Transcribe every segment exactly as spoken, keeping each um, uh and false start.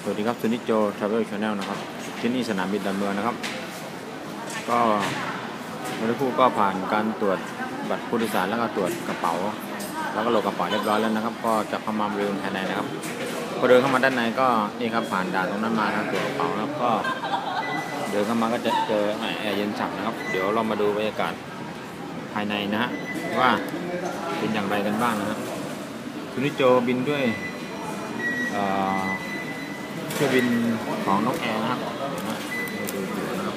สวัสดีครับซูนิโจทราเวลชาแนลนะครับที่นี่สนามบินดอนเมืองนะครับก็เมื่อคู่ก็ผ่านการตรวจบัตรผู้โดยสารแล้วก็ตรวจกระเป๋าแล้วก็โหลดกระเป๋าเรียบร้อยแล้วนะครับก็จะเข้ามาบริเวณภายในนะครับพอเดินเข้ามาด้านในก็นี่ครับผ่านด่านตรงนั้นมานะตรวจกระเป๋าแล้วก็เดินเข้ามาก็จะเจอแอร์เย็นฉ่ำนะครับเดี๋ยวเรามาดูบรรยากาศภายในนะฮะว่าเป็นอย่างไรกันบ้างนะครับซูนิโจบินด้วยเครื่องบินของนกแอร์นะครับดูดูนะครับ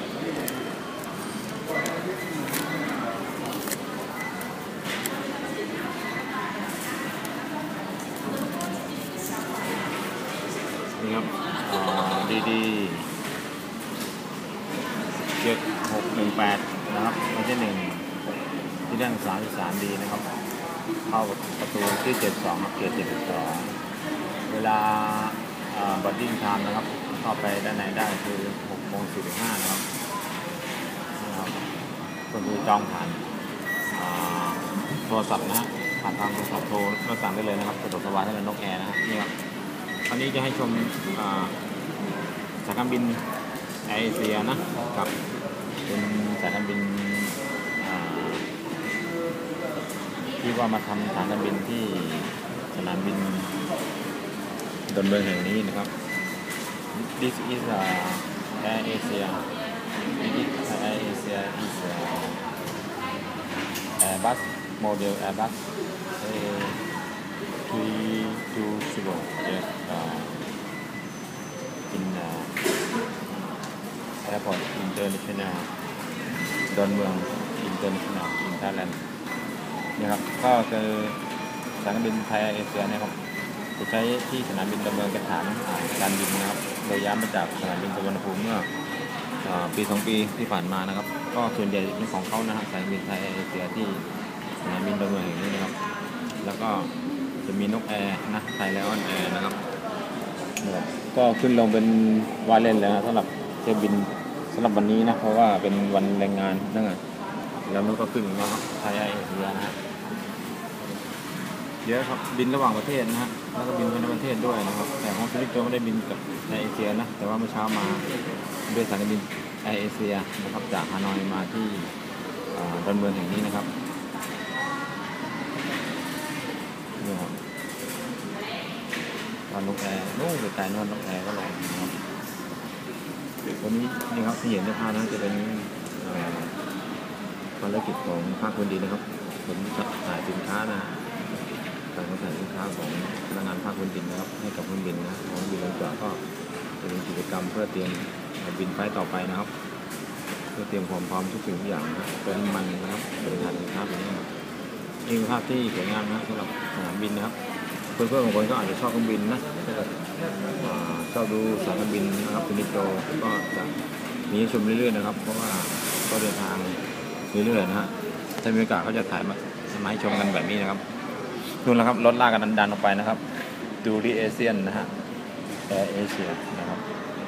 นี่ครับดีดีเจ็ดหกหนึ่งแปดนะครับไม่ใช่หนึ่งที่นั่งสามสิบสามดีนะครับเข้าประตูที่เจ็ดสองครับเจ็ดเจ็ดสองเวลาบอดดิ้งไทม์นะครับเข้าไปด้านในได้คือหกโมงสี่สิบห้านะครับนะครับก็คือจองผ่านโทรศัพท์นะฮะผ่านทางโทรศัพท์โทรก็สั่งได้เลยนะครับสะดวกสบายถ้าเป็นนกแอร์นะฮะนี่ครับอันนี้จะให้ชมสายการบินแอร์เอเชียนะครับเป็นสายการบินที่ว่ามาทำสายการบินที่สนามบินดอนเมืองแห่งนี้นะครับ This is a Air Asia This Air Asia is a Airbus model Airbus three twenty yes uh, in uh, Airport International ดอนเมือง International in Thailand นะครับก็คือสายการบินไทยเอเชียนะครับจะใช้ที่สนามบินดอนเมืองเป็นฐานการบินนะครับโดยย้ายมาจากสนามบินสุวรรณภูมิเมื่อปีสองปีที่ผ่านมานะครับก็ส่วนใหญ่เป็นของเขานะครับสายการบินไทยเอเชียที่สนามบินดอนเมืองแห่งนี้นะครับแล้วก็จะมีนกแอร์นะไทยไลออนแอร์นะครับก็ขึ้นลงเป็นวาเลนแล้วสำหรับเที่ยวบินสำหรับวันนี้นะเพราะว่าเป็นวันแรงงานนั่นไงแล้วมันก็ขึ้นแล้วครับไทยเอเชียนะฮะเยอะครับบินระหว่างประเทศนะฮะแล้วก็บินภายในประเทศด้วยนะครับแต่ของซูนิโจไม่ได้บินกับแอร์เอเชียนะแต่ว่าเมื่อเช้ามาด้วยสายการบินแอร์เอเชียนะครับจากฮานอยมาที่ดอนเมืองแห่งนี้นะครับนี่ครับตอนนกแอร์นู่นไกลๆนู่นนกแอร์ก็ลงนะครับวันนี้นี่ครับที่เห็นในภาพนั้นจะเป็นภารกิจของภาคพื้นดินนะครับผมจะถ่ายสินค้านะการขายสินค้าของพนักงานภาคพื้นดินนะครับให้กับพื้นดินนะของบินลงจากก็จะเป็นกิจกรรมเพื่อเตรียมบินไฟต่อไปนะครับเพื่อเตรียมความพร้อมทุกสิ่งทุกอย่างนะเป็นมันนะครับเป็นถ่ายสินค้าแบบนี้นี่เป็นภาพที่สวยงามนะสำหรับสนามบินนะครับเพื่อนๆบางคนก็อาจจะชอบเครื่องบินนะถ้าเกิดชอบดูสายการบินนะครับซูนิโจก็จะมีชมเรื่อยๆนะครับเพราะว่าก็เดินทางเรื่อยๆนะฮะถ้ามีโอกาสเขาจะถ่ายมาให้ชมกันแบบนี้นะครับนู่นแล้วครับรถลากกันดันๆออกไปนะครับดูดิเอเชียนนะฮะแอร์เอเชียนะครับ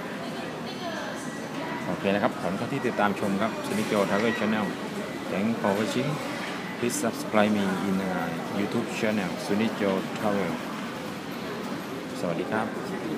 โอเคนะครับผมก็ที่ติดตามชมครับซูนิโจทราเวลชาแนล Thanks for watching please subscribe me in uh, YouTube channel ซูนิโจทราเวลสวัสดีครับ